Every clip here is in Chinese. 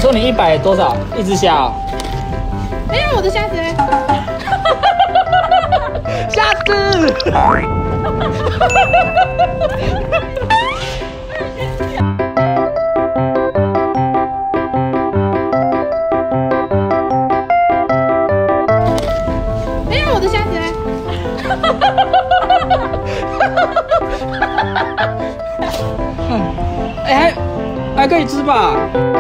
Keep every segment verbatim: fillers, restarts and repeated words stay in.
说你一百多少？一只虾哦？ 哎呀，我的虾子嘞！ 虾子！ 哎呀，我的虾子嘞！ 哎，还还可以吃吧？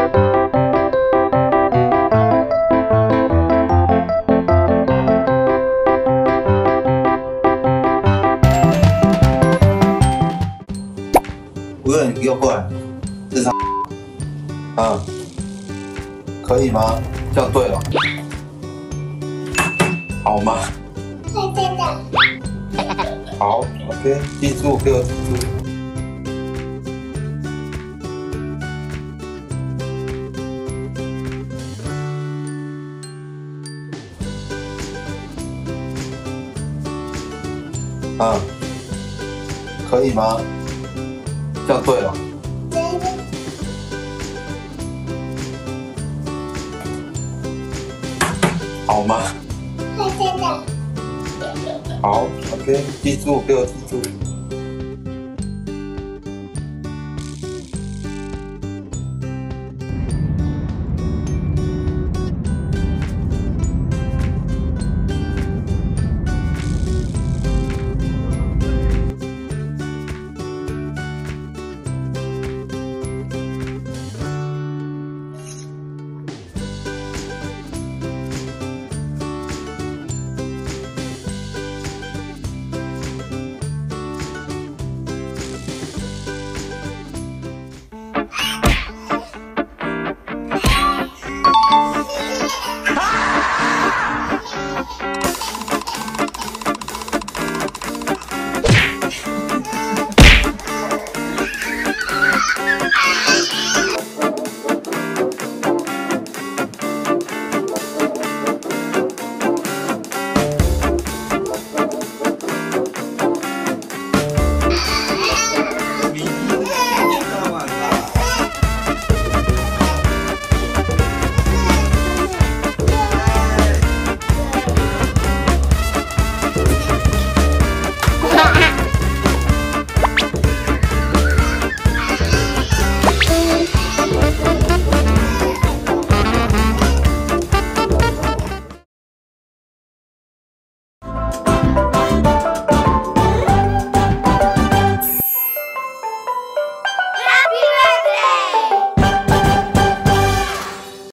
无论你给我过来，日常啊，可以吗？这样对了，好吗？ 会真的。 好 ，OK， 记住，给我记住。啊，可以吗？这样对了， 真的。 好吗？ 会真的。 好 ，OK， 记住，给我记住。